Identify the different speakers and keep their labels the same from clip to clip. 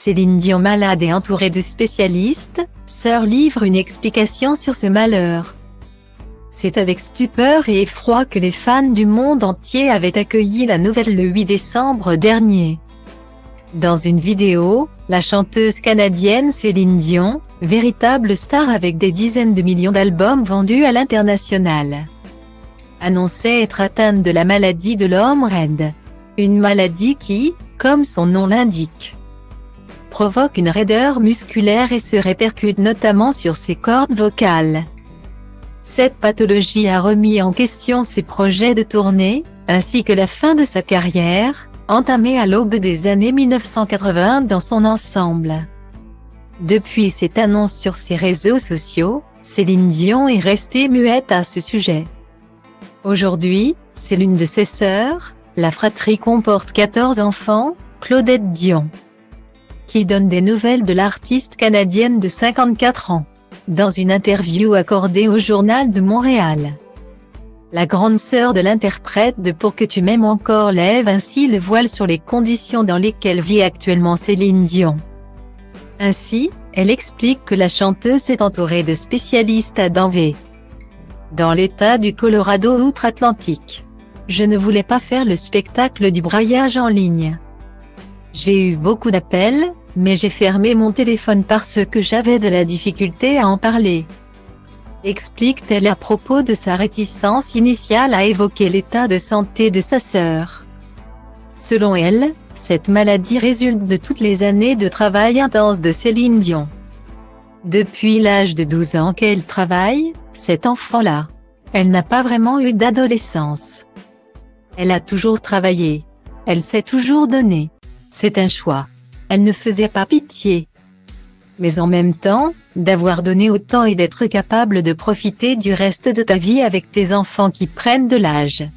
Speaker 1: Céline Dion malade et entourée de spécialistes, sœur livre une explication sur ce malheur. C'est avec stupeur et effroi que les fans du monde entier avaient accueilli la nouvelle le 8 décembre dernier. Dans une vidéo, la chanteuse canadienne Céline Dion, véritable star avec des dizaines de millions d'albums vendus à l'international, annonçait être atteinte de la maladie de l'homme raide. Une maladie qui, comme son nom l'indique, provoque une raideur musculaire et se répercute notamment sur ses cordes vocales. Cette pathologie a remis en question ses projets de tournée, ainsi que la fin de sa carrière, entamée à l'aube des années 1980 dans son ensemble. Depuis cette annonce sur ses réseaux sociaux, Céline Dion est restée muette à ce sujet. Aujourd'hui, c'est l'une de ses sœurs, la fratrie comporte 14 enfants, Claudette Dion, qui donne des nouvelles de l'artiste canadienne de 54 ans. Dans une interview accordée au Journal de Montréal, la grande sœur de l'interprète de Pour que tu m'aimes encore lève ainsi le voile sur les conditions dans lesquelles vit actuellement Céline Dion. Ainsi, elle explique que la chanteuse est entourée de spécialistes à Denver, dans l'État du Colorado outre-Atlantique. Je ne voulais pas faire le spectacle du braillage en ligne. J'ai eu beaucoup d'appels, mais j'ai fermé mon téléphone parce que j'avais de la difficulté à en parler. Explique-t-elle à propos de sa réticence initiale à évoquer l'état de santé de sa sœur. Selon elle, cette maladie résulte de toutes les années de travail intense de Céline Dion. Depuis l'âge de 12 ans qu'elle travaille, cet enfant-là, elle n'a pas vraiment eu d'adolescence. Elle a toujours travaillé. Elle s'est toujours donnée. C'est un choix. Elle ne faisait pas pitié. Mais en même temps, d'avoir donné autant et d'être capable de profiter du reste de ta vie avec tes enfants qui prennent de l'âge.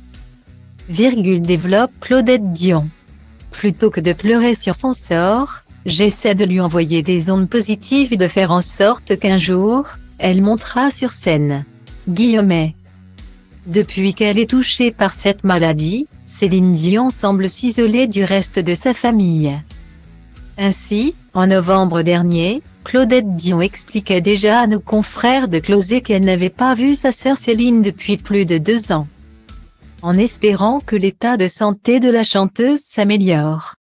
Speaker 1: Développe Claudette Dion. Plutôt que de pleurer sur son sort, j'essaie de lui envoyer des ondes positives et de faire en sorte qu'un jour, elle montera sur scène. Depuis qu'elle est touchée par cette maladie, Céline Dion semble s'isoler du reste de sa famille. Ainsi, en novembre dernier, Claudette Dion expliquait déjà à nos confrères de Closer qu'elle n'avait pas vu sa sœur Céline depuis plus de 2 ans, en espérant que l'état de santé de la chanteuse s'améliore.